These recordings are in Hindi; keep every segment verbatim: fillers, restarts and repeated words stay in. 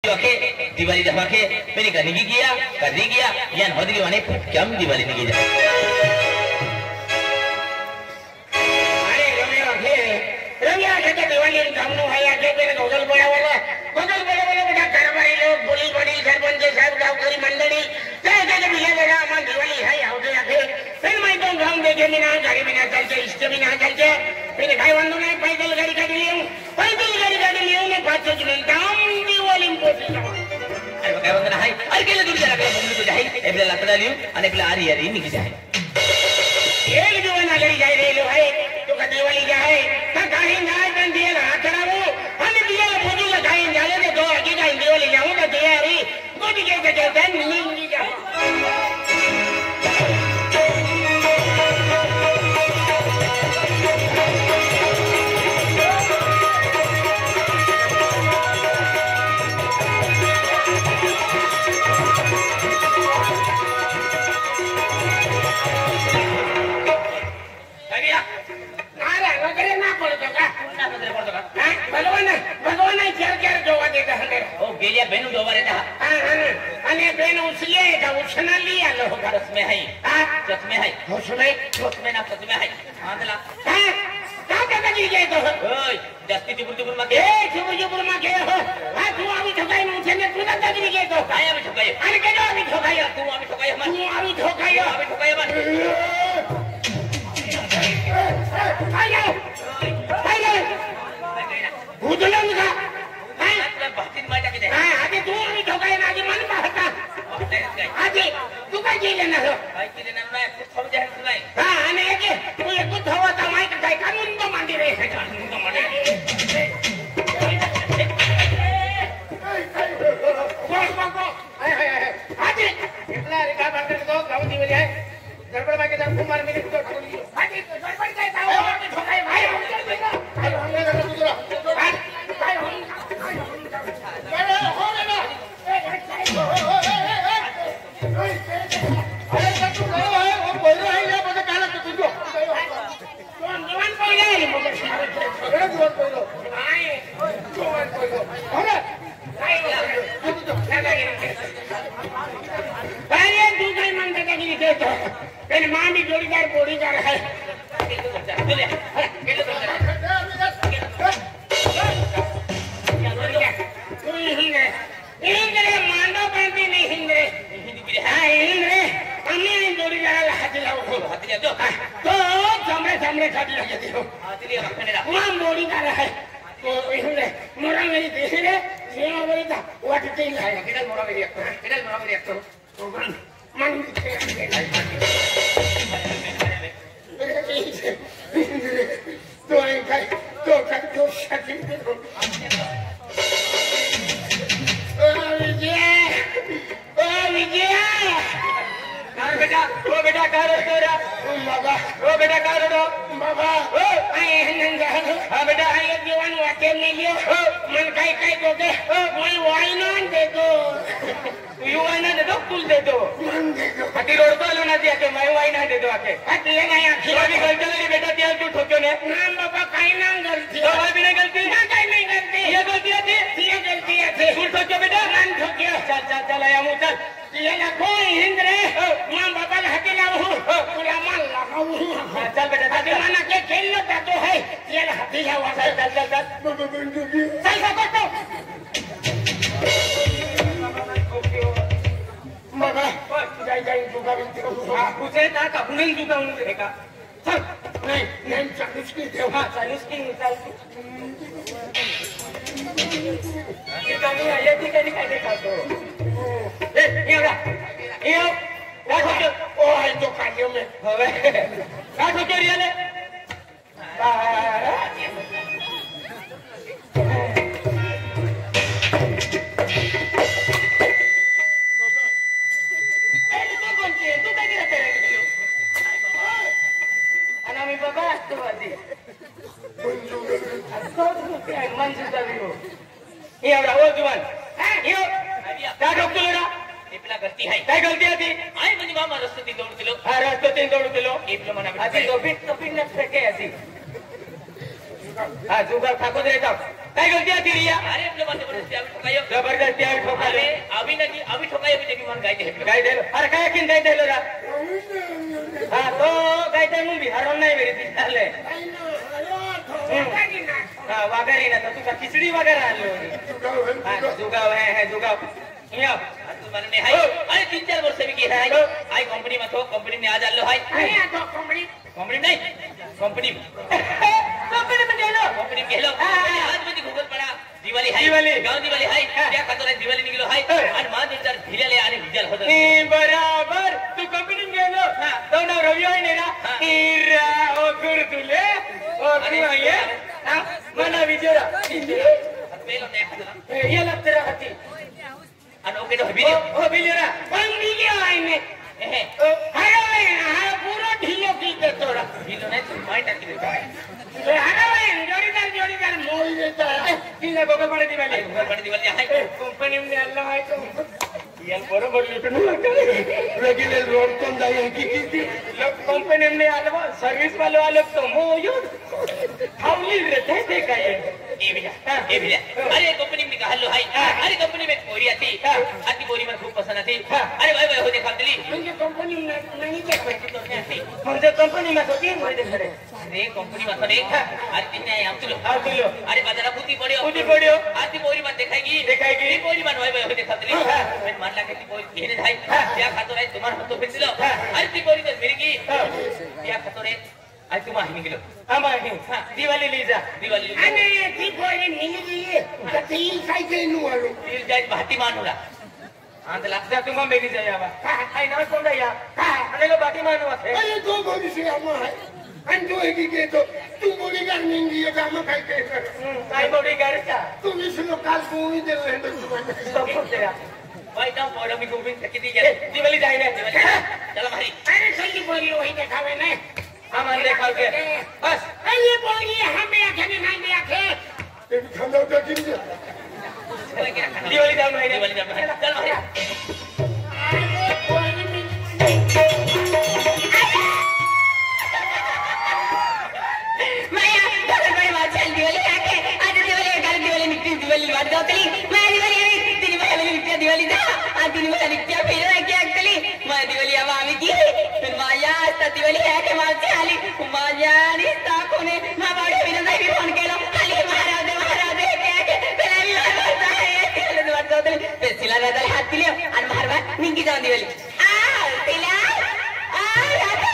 तो आखे दिवाली जब आखे मैंने करने की किया करने किया या नौदरी वाने क्या हम दिवाली नहीं किया अरे रम्या आखे रम्या आखे तो दिवाली कामनो है आखे तेरे गोगल बड़ा वाला गोगल बड़ा वाला बेटा कारभारी लोग पुलिस बड़ी सरपंच साहब गांवकरी मंडली चाहे चाहे बिया बेटा हमारी दिवाली है आओगे आखे फिर मैं तो गांव देखे बिना गाड़ी बिना चलते इसके बिना चलते फिर भाई बंधु ने पैदल गाड़ी काट लिया पैदल गाड़ी काट लिया मैं पाँच सौ मिनट हम दिवाली में पहुंच अरे क्या बंधना है अरे केले दूर जा रहा है तो जाए ए बिला लपड़ा लियो अने बिला आ रही है नहीं की जाए एक जो ना गई जाए रे लो भाई तो का दिवाली जाए का कहीं ना बन दिया ना करावो हम दिया फोटो लगाए जाले तो दो आगे का दिवाली जाऊं तो तैयारी गोटी के के के नहीं जाओ गेलिया बेनु दोबार था हां हां अने बेनु उसले का उसना लिया लो रस में है हां रस में है उसमें उसमें ना सच में है आंदला हां का का की गए तो ओए जस्ती जुबुर जुबुर मा के ए जुबुर जुबुर मा के हो हां तू अभी ठोकाई मुझे ने तू ना की गए तो काय अभी ठोकाई अरे के जो अभी ठोकाई तू अभी ठोकाई हम तू अभी ठोकाई अभी ठोकाई हम आयो आयो भूतलन का बातिन माटा के हां आगे तू अभी ठोकाई ना आगे मन पाता आगे तू का जी लेना हो भाई की लेना मैं कुछ समझ है सुनाई हां अने के तू ये कुछ हवा ता माइक काय कानून तो मांडी रे कानून तो मांडी आगे इतना रे का बात कर दो गांव दी बजे गड़बड़ में के जा कुमार मिले तो ठोली आगे गड़बड़ काय था वो ठोकाई भाई हम कर देगा भाई हम ले कर दूसरा भाई हम अरे हो रे ना अरे तू करो है वो बोल रहा है ये मुझे काला तू तुझको कौन जवान कोई नहीं मुझे अरे जवान कोई लो नहीं जवान कोई लो अरे अरे तू कहीं मन का नहीं दे तो तेरे मां भी जोड़ीदार बोड़ीदार है चले केले तो तू हिंदे हिंदे मांडो बनती नहीं हिंदे हां हिंदे हमने जोड़ीदार हाथ लाओ हाथ ले दो तो सामने सामने खड़ी लगे दो हाथ ले रखने ला मां बोड़ीदार है तो हिंदे मोरा मेरी देश रे सेवा बोली था वाट तीन है किधर मोरा मेरी किधर मोरा मेरी तो मन तो इनका तो का तो शादी करो ओ विजय ओ विजय कार बेटा ओ बेटा कार तोरा बाबा ओ बेटा कार रो बाबा ओ आए नंगा हां बेटा आए जीवन वाके में लियो मन काय काय बोके मैं वाई ना दे दो यू वाई ना दे दो कुल दे दो मन दे दो अति रोड को लो ना दिया के मैं वाई ना दे दो आके अति ये नहीं आखिर अभी गलती लगी बेटा दिया तू ठोक्यो ने ना बाबा काई ना गलती तो भाई भी नहीं गलती ना काई नहीं गलती ये गलती थी ये गलती थी तू ठोक्यो बेटा ना ठोक्यो चल चल चल आया मु चल ये ना कोई हिंद्रे मां बाबा हटे लाओ पूरा मान लगाओ चल बेटा अभी माना के खेल लो तो है ये हटी जाओ चल चल चल चल चल सकतो बाबा जाई जाई दुगा बिनती को हां पूछे ना का बुनिन दुगा उन देखा चल नहीं नहीं चालीस की देव हां चालीस की निकाल ये कमी है ये ठीक है निकाल देखा तो ए ये आ ये क्या सोचो ओ है तो कालियो में हवे क्या सोचो रिया ने ये आवड़ा वो जुबान ये क्या डॉक्टर लेना ये पिला गलती है क्या गलती है थी आई मुझे मामा रास्ते तीन दौड़ किलो हां रास्ते तीन दौड़ किलो ये पिला मना आती दो बिट तो पिन न फेंके ऐसी हां जुगाड़ ठाकुर रहता काय गलती आती रिया अरे आपल्या बाजू जबरदस्ती आम्ही ठोकायो जबरदस्ती आम्ही ठोकाले अरे अभी नाही अभी ठोकायो भी देखी मन गायते हे काय दिलं अरे काय किन काय दिलं रा हा तो काय तर मग बिहार नाही मेरी दिसले हा वागारी ना तर तुका खिचडी वगैरे आणलो हा जुगाव है है जुगाव या तू माने में हाय अरे तीन चार वर्ष भी की है हाय कंपनी में तो कंपनी में आज आलो हाय अरे तो कंपनी कंपनी नहीं कंपनी कंपनी में गेलो कंपनी में गेलो आज मध्ये गूगल पडा दिवाळी हाय दिवाळी गाव दिवाळी हाय त्या खातर दिवाळी निघलो हाय आणि माझ विचार भिलेले आणि भिजल होत बराबर तू कंपनी में गेलो तो ना रवि आहे ना इरा ओ गुर तुले ओ तू आहे मना विजरा पेलो नाही खाला ये लगतरा खाती आणि ओके तो भिले ओ बिलेरा पण बिले आहे ने हे हाय हा पूरा ढिलो की ते तोरा भिलो नाही तू माय टाकी दे हाय जोडीदार जोडीदार मोल देता तिला गोगल पडे दिवाळी गूगल पडा दिवाळी हाय कंपनी में आलो आहे तो यार बरोबर लुटून रेगुलर रोड तो जाई की की लोग कंपनी में आलो सर्विस वालो आलो तो मोयो हाउली रहते थे काय ए भिला ए भिला अरे कंपनी में कहलो हाय अरे कंपनी में कोरी आती आती बोरी में खूप पसंद आती अरे भाई भाई होते खातली म्हणजे कंपनी में नहीं देख पाती तो नहीं म्हणजे कंपनी में तो तीन होते खरे अरे कंपनी में खरे अरे तिने आय आमतलो आ दिलो अरे बाजारा पुती पड्यो पुती पड्यो आती बोरी में देखाएगी देखाएगी बोरी में भाई भाई होते खातली मैं मान ला के ती बोरी घेने जाय त्या खातो रे तुम्हार हातो फिरलो अरे ती बोरी तो मिरगी त्या खातो रे आज तुम आही निघलो आम्हा दिवाळी लीजा दिवाळी आणि ती बोरी निघली तर ती काय काय नु आलो ती जाय भाती मानुला आंतला जा तुम्हा मेरी जायावा काय ना कोण या आणि लो बाटी मानू आहे अरे तो बोरी से आम्हा है आणि तो एक की तो तू बोरी कर निंगी ये काम काय काय काय बोरी कर का तू इस लोकल को ही दे रहे तो सब तेरा भाई ना बोलो मी गोविंद किती गेले दिवाळी जाई ना चला भाई अरे सही बोरी वही देखावे ना हम अंदर खाओ के बस ये बोरी हमें आखे नहीं दे आखे एक खाना का किन दिवाली जाओ भाई दिवाली जाओ भाई चल भाई अरे बोरी में माया बड़े बड़े बात चल दिवाली आके आज दिवाली कल दिवाली निकली दिवाली बात होतली मैं दिवाली आई तीन दिवाली निकली दिवाली दा आज दिन दिवाली निकली फिर ना क्या अक्कली मैं दिवाली अब आवी की फिर माया आज दिवाली है के मारते आली माया नी ताकोने मैं बड़े बिना नहीं फोन केलो खाली मारा दे मारा दे के पहले भी मारता है तिला बात होतली फिर तिला दादा हाथ दिले आणि मारवा निंगी जाऊन दिवाली आ तिला आ राधा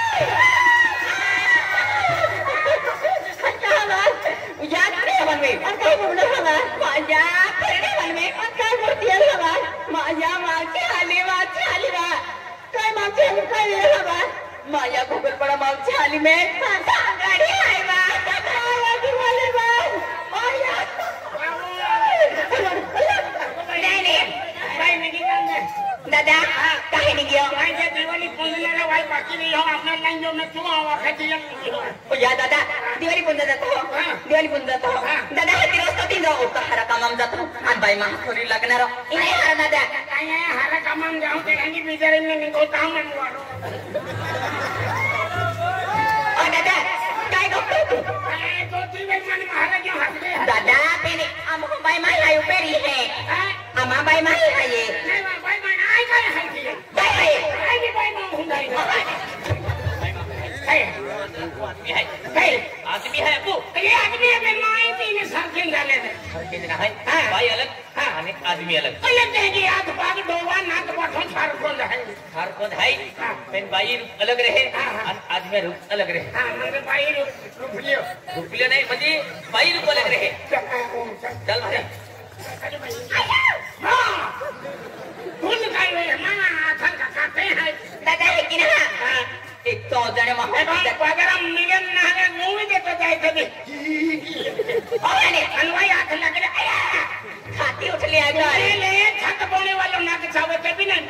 याद नहीं मन में और क्या बोल रहा है माया करने मन में और क्या बोलती है हवा माया मार के हाली मार के हाली रा काय मार के काय ये हवा माया गूगल पड़ा मार के हाली में गाड़ी आई बा माया दिवाली बा माया नहीं नहीं भाई नहीं करना दादा काहे नहीं गयो भाई ये दिवाली पुंजलेला भाई बाकी नहीं हो अपना लाइन जो मैं तू आवा खाती है ओ या दादा दिवाळी पुंजा जातो दिवाळी पुंजा जातो दादा हाती रस्ता तीन जाऊ तो हरा कामाम जातो आणि बाई मा थोडी लागणार नाही हरा दादा काय हरा कामाम जाऊ ते आणि बिचारे ने निको काम मनवालो ओ दादा काय करतो तू अरे तो दिवे मन महाराज क्यों हंसते हैं दादा पेने आम बाई मा आयु पेरी है आमा बाई मा है ये नहीं भाई मैं आई काय हंसती है बाई है आई भी भाई मैं हुंदाई है आदमी है बाई आदमी है अबू ये आदमी है मैं माई तीन साल डाले थे के जना है भाई अलग आणि आदमी अलग ये देगी आग बाग डोवा नाक बाठो छार कोन है हर कोण है पेन भाई अलग रहे आणि आदमी रूप अलग रहे हां म्हणजे बाई रुक लियो रुपले नाही म्हणजे बाई रूप अलग रहे चल भाई हां तुम काय वे मामा आथन का काटे है दादा है की ना एक तो जणे मा पगार मिलियन ना मूवी देतो जायचं ते ओने हलवाई हाथ लगले आया खाती उठली आहे अरे ले छत बोले वालों नाक चावते भी नहीं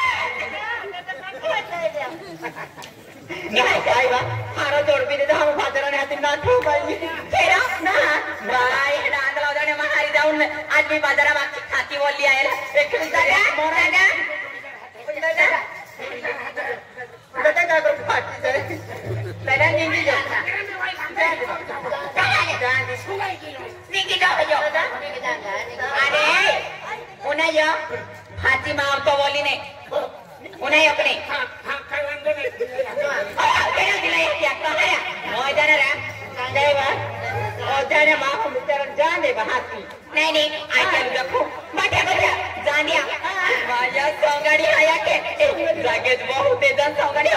नाही काय बा हारा जोडपी दे हम बाजाराने हाती ना ठेव पाहिजे तेरा ना बाय डांग लावदाने महारी जाऊन आज मी बाजारा मागची खाती बोलली आहे एक दादा दादा दादा दादा काय करू फाटी दादा निंगी जा काय आले गांधी सुनाई की निकी जाओ यो अरे उन्हें यो हाथी मार तो बोली ने उन्हें अपने हां हां काय वांदो नाही केना दिला या क्या है मोय जाने रे देवा ओ जाने मां को बिचारा जान दे हाथी नहीं नहीं आई कैन देखो बैठे बैठे जान दिया माया संगड़ी आया के जागे बहुत तेज संगड़ी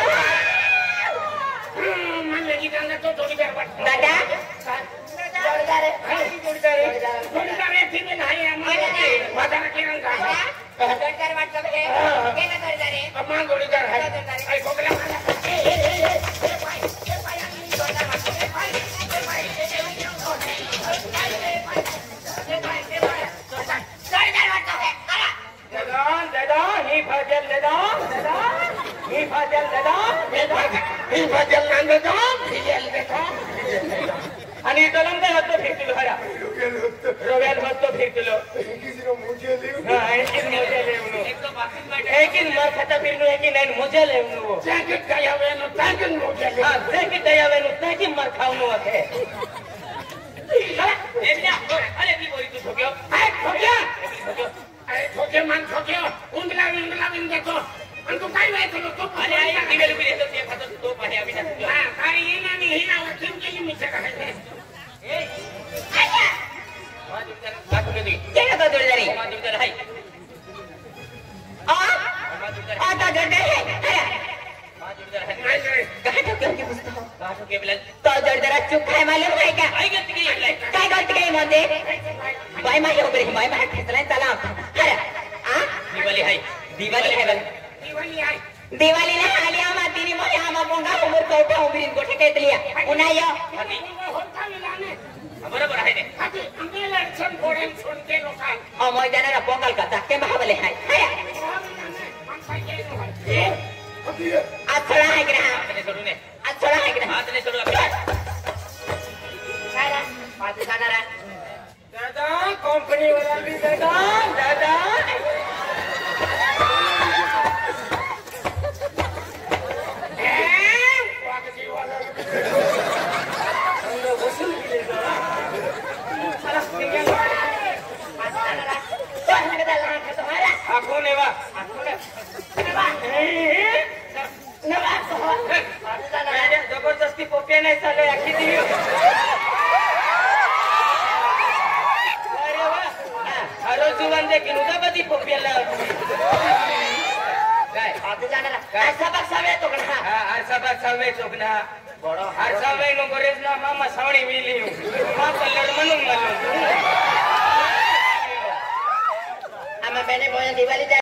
मन लगी जाने तो थोड़ी देर बाद दादा जोड़दार जोड़दार जोड़दार थी में नहीं है माता के रंग का जोड़दार मतलब है केना जोड़दार है अम्मा जोड़दार है आई कोकला मारा ए ए ए ए भाई ए भाई जोड़दार मतलब है भाई ए भाई ए भाई ए भाई जोड़दार मतलब है दादा दादा ही फजल दादा दादा ही फजल दादा ही फजल नंद दादा फिजल देखो आणि कलम काय होतो फिरतिलो हरा रोवेल होतो फिरतिलो किसी को मुझे ले हां एकिन मोजे लेवनो एक तो बाकी बैठे एकिन मार खाता फिरनो एकिन नाही मोजे लेवनो जॅकेट काय हवेनो जॅकेट मोजे ले हां जॅकेट काय हवेनो जॅकेट मार खावनो आहे ए बिया अरे की बोली तू ठोक्यो हाय ठोक्या अरे ठोके मान ठोक्यो उंगला उंगला बिन देखो आणि तू काय नाही केलो तो अरे आई निवेल भी येतो ते खातो तो पाणी आम्ही टाकतो हां काय येना नाही हे नाव ठेवून केली मित्र काय ए आया माझं विचार काढू दे केना तो जोड़दार है माझं विचार हाय आ माझं विचार आ तो जोड़दार है अरे माझं विचार हाय नाही नाही कहा ठोक्यो की पुस्तक काढू के बिलन तो जोड़दार चुप है मालूम है क्या आई गलती की आहे काय गलती केली मध्ये बाय माय उभे माय माय खेचला चला अरे आ दिवाळी हाय दिवाळी है दिवाळी आहे दिवाळी ने आली आमा तिनी मोया आमा पोंगा उमर चौथा उमरीन गोठे केतलिया उन्हाय हाती होता मिलाने बरोबर आहे ने हाती अंगेला छन पोडे छोन के लोका ओ मोय जाना पोंगल का तक्के महाबले हाय आज थोड़ा है ग्रह हातने सोडू ने आज थोड़ा है ग्रह हातने सोडू आपल्या काय रा पाच जाणार दादा कंपनी वाला भी दादा दादा आखोने वा जबरदस्ती पोपे नाही चालू आखी दिली अरे वा हरो जुवान देखील उदाबती पोप्याला काय आज जाणार काय सबक सवे तो कणा हा आरसाबाद सावे चोकना बडो आरसाबाई नो गरेज ना मामा सावणी मिली मा पल्लड म्हणून म्हणून आमा बेने बोया दिवाळी